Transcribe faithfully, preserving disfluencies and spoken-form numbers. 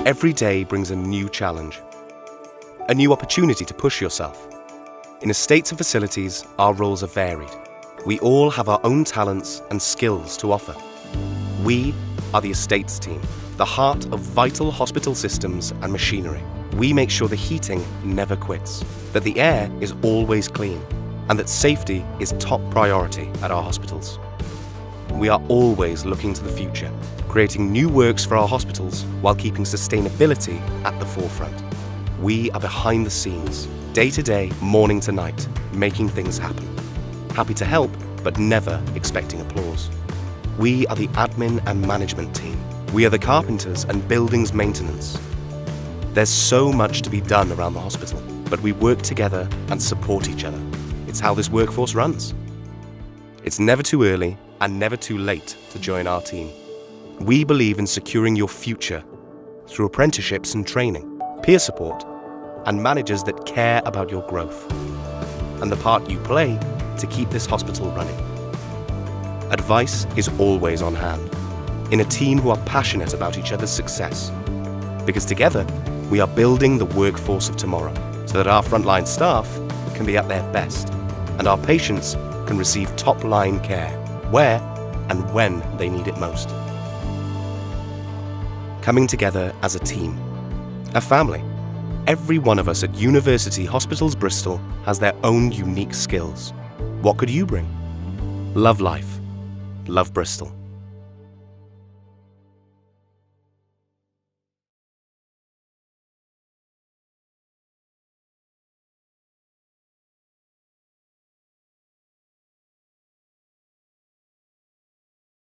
Every day brings a new challenge, a new opportunity to push yourself. In estates and facilities, our roles are varied. We all have our own talents and skills to offer. We are the estates team, the heart of vital hospital systems and machinery. We make sure the heating never quits, that the air is always clean, and that safety is top priority at our hospitals. We are always looking to the future, creating new works for our hospitals while keeping sustainability at the forefront. We are behind the scenes, day to day, morning to night, making things happen. Happy to help, but never expecting applause. We are the admin and management team. We are the carpenters and buildings maintenance. There's so much to be done around the hospital, but we work together and support each other. It's how this workforce runs. It's never too early and never too late to join our team. We believe in securing your future through apprenticeships and training, peer support, and managers that care about your growth, and the part you play to keep this hospital running. Advice is always on hand, in a team who are passionate about each other's success, because together we are building the workforce of tomorrow so that our frontline staff can be at their best and our patients can receive top-line care where and when they need it most. Coming together as a team, a family. Every one of us at University Hospitals Bristol has their own unique skills. What could you bring? Love life. Love Bristol.